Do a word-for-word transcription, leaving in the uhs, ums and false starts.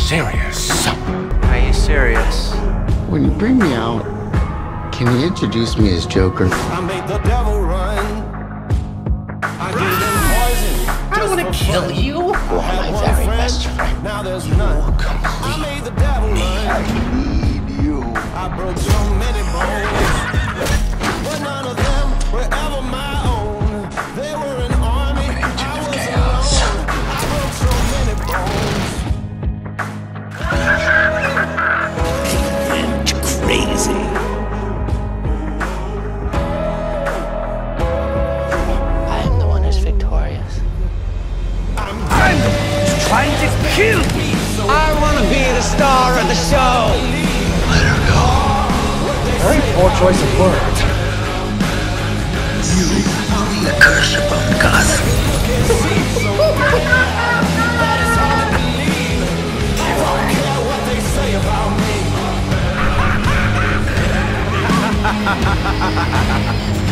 serious? Are you serious? When you bring me out, can you introduce me as Joker? I made the devil run. I gave him poison. I don't want to kill you. You are my very best friend. Now there's none. I made the devil run. I need you. I broke so many bones, but none of them were ever my own. They were an army. I was chaos. alone. I broke so many bones. Went crazy. I'm the one who's victorious. I'm trying to kill me. I want to be the star of the show. Let her go. Very poor choice of words. The curse upon God. Say about me.